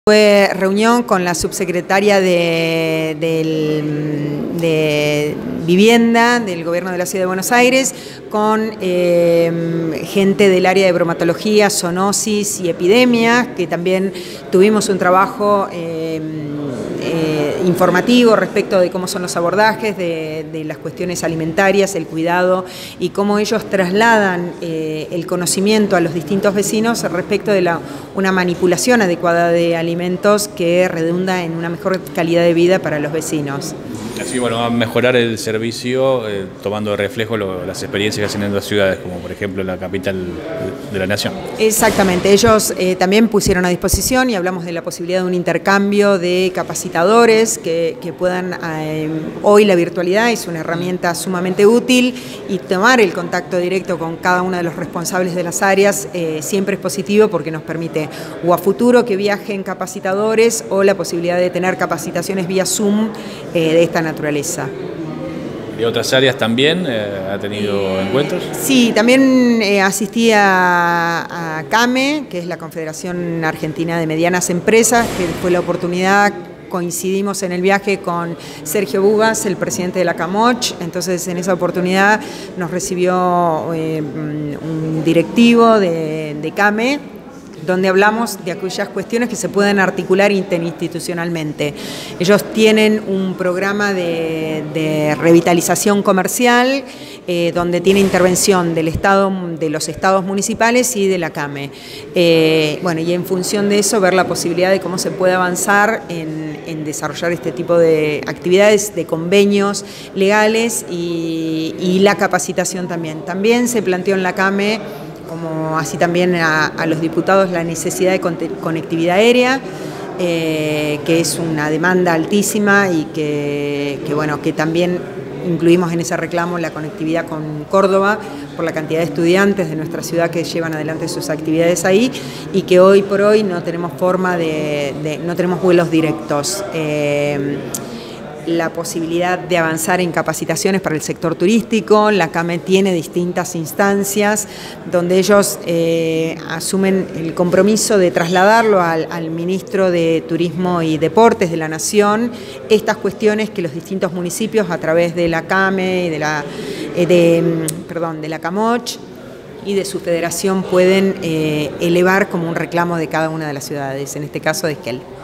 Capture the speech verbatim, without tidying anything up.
Fue reunión con la subsecretaria de, de, de Vivienda del Gobierno de la Ciudad de Buenos Aires, con eh, gente del área de bromatología, zoonosis y epidemias, que también tuvimos un trabajo eh, eh, informativo respecto de cómo son los abordajes, de, de las cuestiones alimentarias, el cuidado y cómo ellos trasladan eh, el conocimiento a los distintos vecinos respecto de la, una manipulación adecuada de alimentos que redunda en una mejor calidad de vida para los vecinos. Así, bueno, a mejorar el servicio eh, tomando de reflejo lo, las experiencias que hacen en otras ciudades, como por ejemplo la capital de la nación. Exactamente, ellos eh, también pusieron a disposición y hablamos de la posibilidad de un intercambio de capacitadores que, que puedan, eh, hoy la virtualidad es una herramienta sumamente útil y tomar el contacto directo con cada uno de los responsables de las áreas eh, siempre es positivo porque nos permite o a futuro que viajen capacitadores o la posibilidad de tener capacitaciones vía Zoom eh, de esta naturaleza. ¿Y otras áreas también eh, ha tenido encuentros? Sí, también eh, asistí a, a CAME, que es la Confederación Argentina de Medianas Empresas, que fue la oportunidad, coincidimos en el viaje con Sergio Bugas, el presidente de la CAMOCH, entonces en esa oportunidad nos recibió eh, un directivo de, de CAME, donde hablamos de aquellas cuestiones que se pueden articular interinstitucionalmente. Ellos tienen un programa de, de revitalización comercial eh, donde tiene intervención del Estado, de los estados municipales y de la CAME. Eh, bueno, y en función de eso ver la posibilidad de cómo se puede avanzar en, en desarrollar este tipo de actividades, de convenios legales y, y la capacitación también. También se planteó en la CAME, como así también a, a los diputados, la necesidad de conectividad aérea, eh, que es una demanda altísima y que, que, bueno, que también incluimos en ese reclamo la conectividad con Córdoba por la cantidad de estudiantes de nuestra ciudad que llevan adelante sus actividades ahí y que hoy por hoy no tenemos forma de, de no tenemos vuelos directos. Eh, la posibilidad de avanzar en capacitaciones para el sector turístico. La CAME tiene distintas instancias donde ellos eh, asumen el compromiso de trasladarlo al, al ministro de Turismo y Deportes de la Nación estas cuestiones que los distintos municipios a través de la CAME y de la, eh, de, perdón, de la CAMOCH y de su federación pueden eh, elevar como un reclamo de cada una de las ciudades, en este caso de Esquel.